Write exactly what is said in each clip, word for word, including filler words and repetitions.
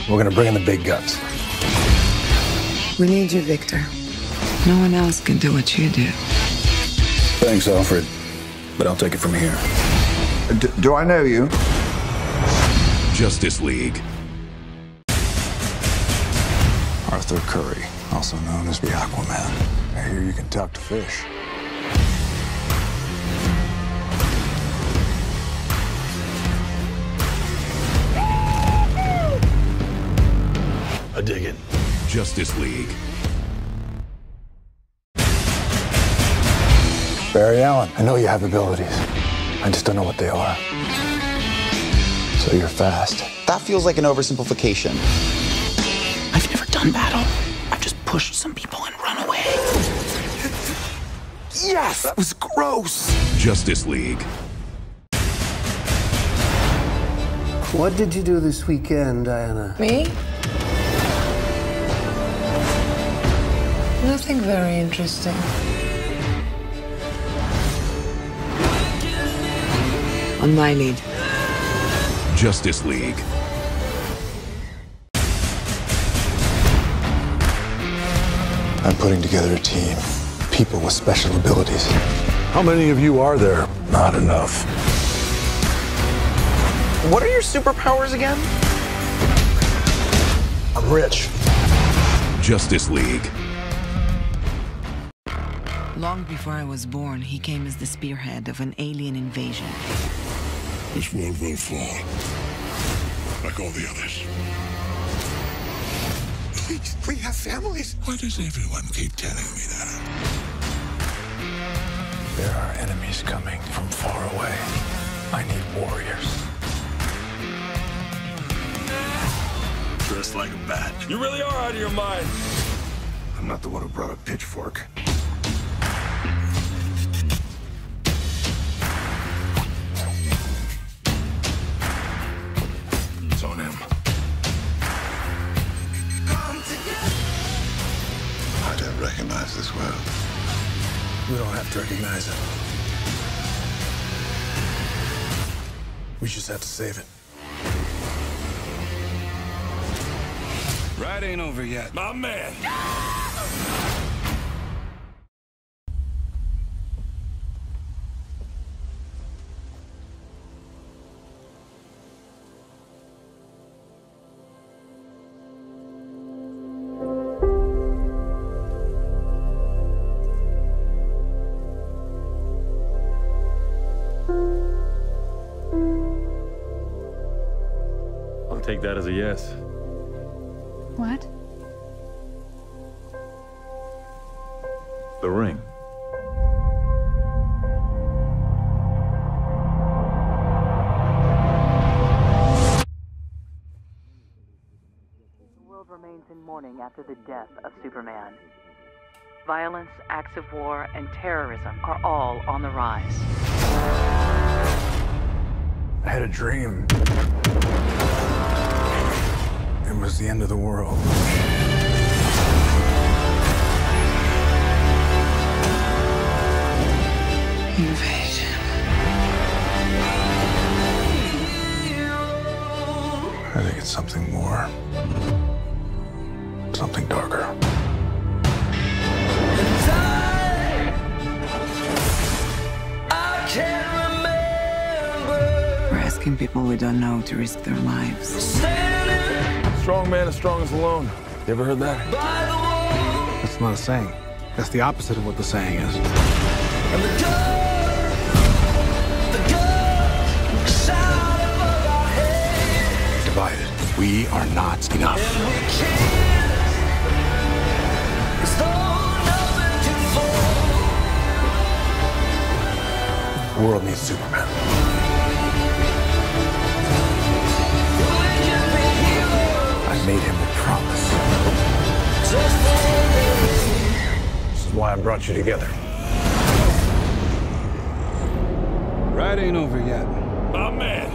We're gonna bring in the big guns. We need you, Victor. No one else can do what you do. Thanks, Alfred. But I'll take it from here. D do I know you? Justice League. Arthur Curry, also known as the Aquaman. I hear you can talk to fish. I dig it. Justice League. Barry Allen, I know you have abilities. I just don't know what they are. So you're fast. That feels like an oversimplification. I've never done battle. I've just pushed some people and run away. Yes! That was gross! Justice League. What did you do this weekend, Diana? Me? Nothing very interesting. On my lead. Justice League. I'm putting together a team. People with special abilities. How many of you are there? Not enough. What are your superpowers again? I'm rich. Justice League. Long before I was born, he came as the spearhead of an alien invasion. This world will fall, like all the others. Please, we have families. Why does everyone keep telling me that? There are enemies coming from far away. I need warriors. Dressed like a bat. You really are out of your mind. I'm not the one who brought a pitchfork. It's on him. I don't recognize this world. We don't have to recognize it. We just have to save it. Ride ain't over yet. My man! I'll take that as a yes. What? The ring. The world remains in mourning after the death of Superman. Violence, acts of war, and terrorism are all on the rise. I had a dream. It was the end of the world. Invasion. I think it's something more. Something darker. We're asking people we don't know to risk their lives. Strong man is strongest alone. You ever heard that? That's not a saying. That's the opposite of what the saying is. Divided. We are not enough. The world needs Superman. I made him a promise. This is why I brought you together. Ride ain't over yet. My man!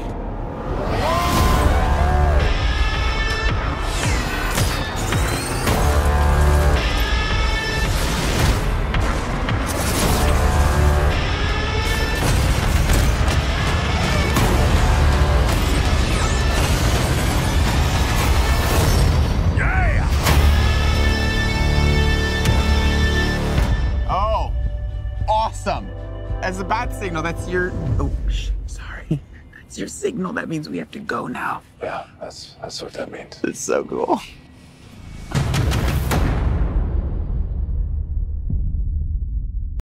As a bat signal, that's your... Oh, sh sorry. That's your signal. That means we have to go now. Yeah, that's that's what that means. It's so cool.